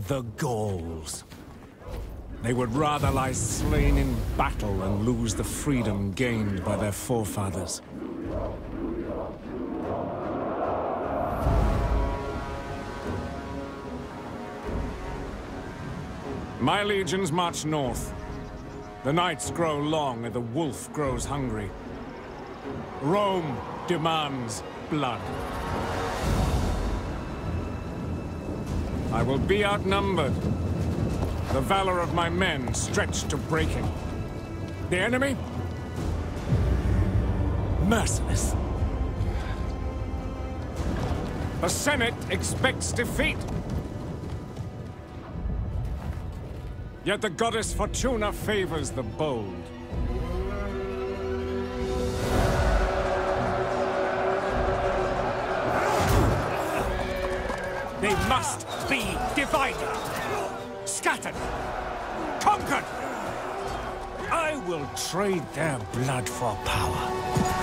The Gauls. They would rather lie slain in battle than lose the freedom gained by their forefathers. My legions march north. The nights grow long and the wolf grows hungry. Rome demands blood. I will be outnumbered. The valor of my men stretched to breaking. The enemy? Merciless. The Senate expects defeat. Yet the goddess Fortuna favors the bold. They must be divided, scattered, conquered. I will trade their blood for power.